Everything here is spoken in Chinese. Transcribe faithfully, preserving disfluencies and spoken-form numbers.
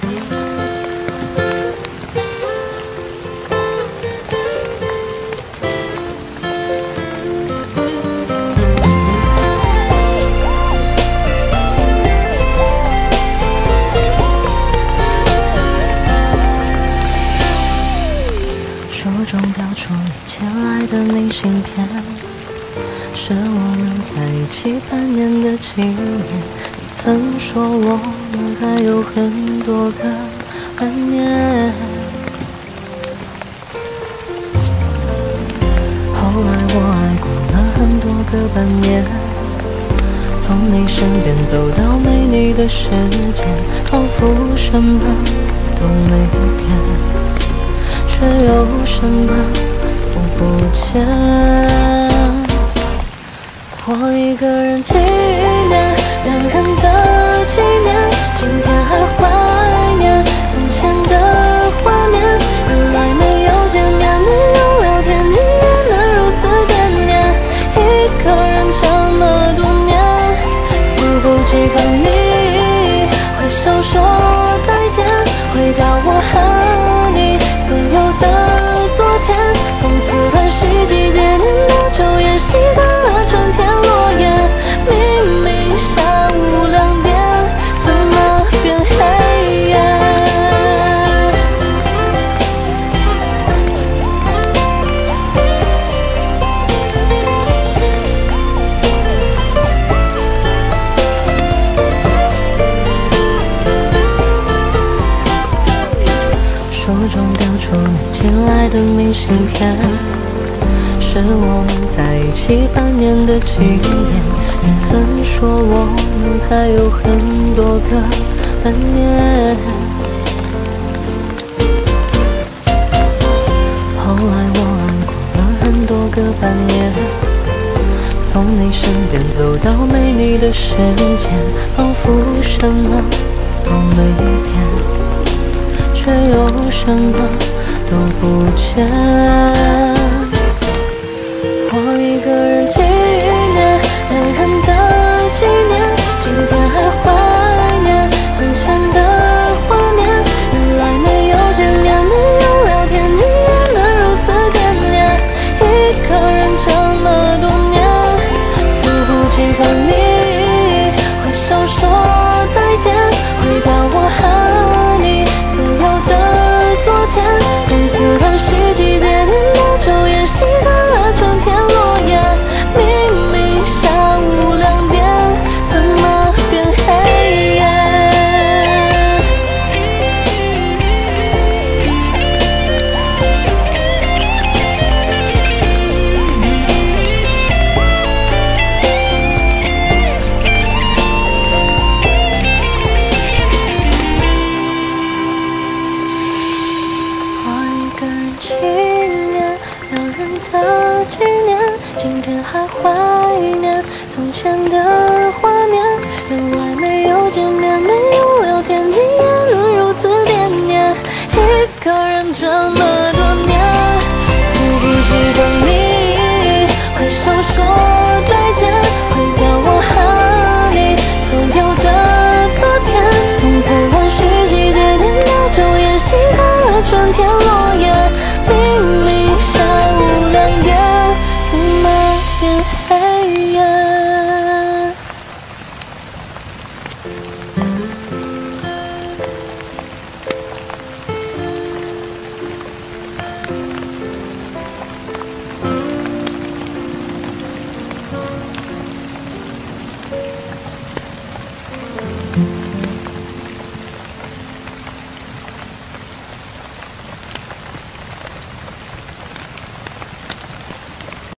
手中标出你寄来的明信片，是我们在一起半年的纪念。你曾说我们还有很多个怀念，后来我爱过了很多个半年，从你身边走到没你的世界，仿佛什么都没变，却有什么都不见。我一个人纪念两人的纪念，今天还怀念从前的画面。原来没有见面，没有聊天，你也能如此惦念。一个人这么多年，猝不及防你挥手说再见，回到我和你所有的昨天，从此乱序季节，年到昼夜，习惯了春天落叶。明明下午两点，怎么变黑夜？手中标出你寄来的明信片，是我们在一起半年的纪念。你曾说我们还有很多个半年，后来我爱过了很多个半年，从你身边走到没你的世界，仿佛什么都没变，却有什么都不见。我一个人纪念两人的纪念，今天还怀念从前的画面。原来没有见面，没有聊天，你也能如此惦念。一个人这么多年，猝不及防你挥手说再见，回到我和你所有的昨天，从此乱序季节，年到昼夜，习惯了春天落叶。明明下午两点，怎么变黑夜？我一个人纪念两人的纪念，今天还怀念从前的画面。原来没有见面，没有聊天，你也能如此惦念。一个人这么多年，猝不及防你挥手说再见，回到我和你所有的昨天，从此乱序季节，年到昼夜，习惯了春天落